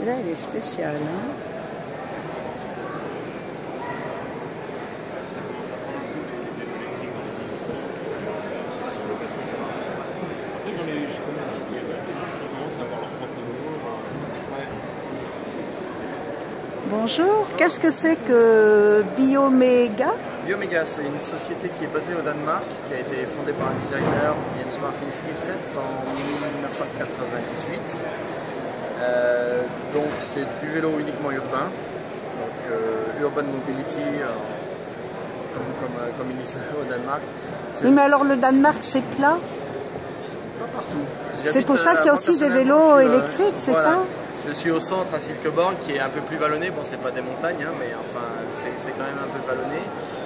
Celle-là, elle est spéciale. Hein. Bonjour, qu'est-ce que c'est que Bioméga? Bioméga, c'est une société qui est basée au Danemark, qui a été fondée par un designer, Jens Martin Schibsted, en 1998. Donc c'est du vélo uniquement urbain, donc urban mobility, comme ils disent au Danemark. Oui, mais alors le Danemark c'est plat? Pas partout. C'est pour ça qu'il y a aussi des vélos électriques, c'est ça? Je suis au centre à Silkeborg, qui est un peu plus vallonné. Bon, c'est pas des montagnes, hein, mais enfin, c'est quand même un peu vallonné.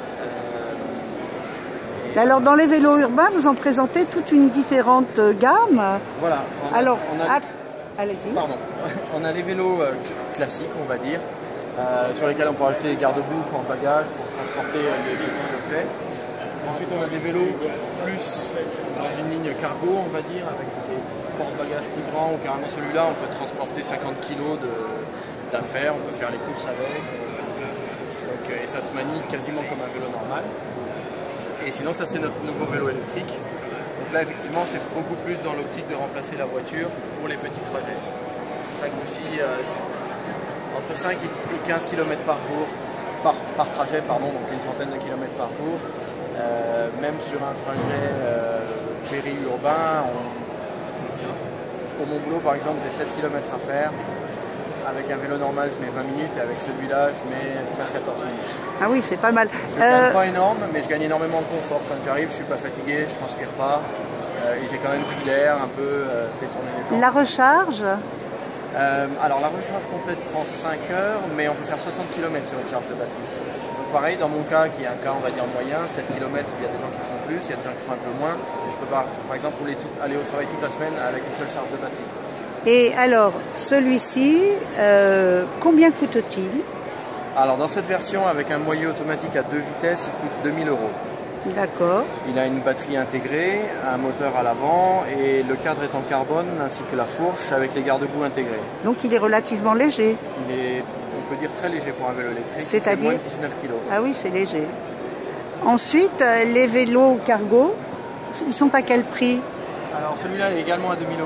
Alors, dans les vélos urbains, vous en présentez toute une différente gamme. Voilà. Allez-y. Pardon. On a les vélos classiques, on va dire, sur lesquels on peut ajouter des garde-boue, porte-bagages, pour transporter les petits objets. Ensuite, on a des vélos plus dans une ligne cargo, on va dire, avec des porte-bagages plus grands, ou carrément celui-là, on peut transporter 50 kg d'affaires, on peut faire les courses avec. Donc, et ça se manie quasiment comme un vélo normal. Et sinon, ça c'est notre nouveau vélo électrique. Donc là, effectivement, c'est beaucoup plus dans l'optique de remplacer la voiture pour les petits trajets. 5 ou 6, entre 5 et 15 km par jour, par trajet, pardon, donc une centaine de kilomètres par jour. Même sur un trajet périurbain, pour mon boulot par exemple, j'ai 7 km à faire. Avec un vélo normal, je mets 20 minutes et avec celui-là, je mets 13-14 minutes. Ah oui, c'est pas mal. Je ne gagne pas énorme, mais je gagne énormément de confort. Quand j'arrive, je ne suis pas fatigué, je ne transpire pas. Et j'ai quand même pris l'air, un peu fait tourner les jambes. La recharge? Alors la recharge complète prend 5 heures, mais on peut faire 60 km sur une charge de batterie. Donc pareil, dans mon cas, qui est un cas on va dire moyen, 7 km, il y a des gens qui font plus, il y a des gens qui font un peu moins. Et je peux pas, par exemple, aller au travail toute la semaine avec une seule charge de batterie. Et alors, celui-ci, combien coûte-t-il? Alors dans cette version, avec un moyeu automatique à 2 vitesses, il coûte 2000 €. D'accord. Il a une batterie intégrée, un moteur à l'avant et le cadre est en carbone ainsi que la fourche avec les garde-boue intégrés. Donc il est relativement léger. Il est, on peut dire, très léger pour un vélo électrique. C'est-à-dire? Moins de 19 kg. Ah oui, c'est léger. Ensuite, les vélos cargo, ils sont à quel prix? Alors celui-là est également à 2000 €,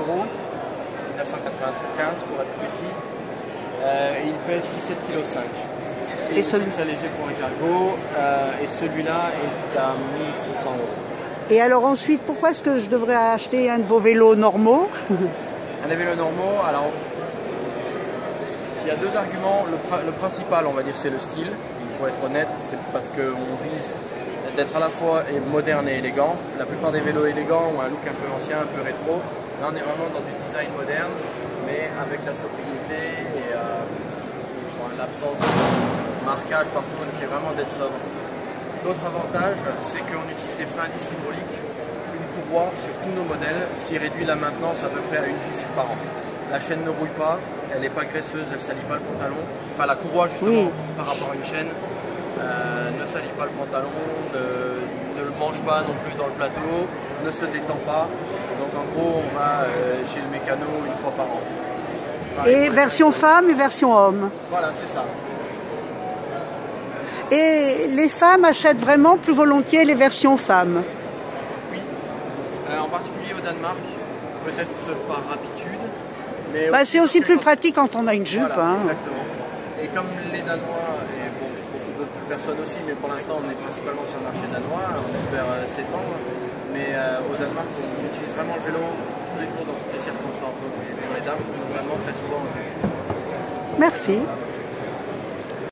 1995 pour être précis. Et il pèse 17,5 kg. C'est très léger pour un cargo. Et celui-là est à 1600 €. Et alors ensuite, pourquoi est-ce que je devrais acheter un de vos vélos normaux? Un des vélos normaux, alors il y a deux arguments. Le principal, on va dire, c'est le style. Il faut être honnête, c'est parce qu'on vise d'être à la fois moderne et élégant. La plupart des vélos élégants ont un look un peu ancien, un peu rétro. Là, on est vraiment dans du design moderne, mais avec la sobriété et l'absence de marquage partout. On essaie vraiment d'être sobre. L'autre avantage, c'est qu'on utilise des freins à disque hydrauliques, une courroie sur tous nos modèles, ce qui réduit la maintenance à peu près à une visite par an. La chaîne ne rouille pas, elle n'est pas graisseuse, elle ne salit pas le pantalon. Enfin, la courroie, justement, par rapport à une chaîne, ne salit pas le pantalon, ne le mange pas non plus dans le plateau, ne se détend pas. Donc en gros, on va chez le mécano une fois par an. Et version femme et version homme. Voilà, c'est ça. Et les femmes achètent vraiment plus volontiers les versions femmes? Oui, en particulier au Danemark, peut-être par habitude. Mais c'est aussi plus pratique quand on a une jupe. Voilà, hein. Exactement. Et comme les Danois, et bon, beaucoup d'autres personnes aussi, mais pour l'instant on est principalement sur le marché danois, on espère s'étendre. Mais au Danemark, on utilise vraiment le vélo tous les jours dans toutes les circonstances. Donc les dames, vraiment très souvent en jupe. Merci.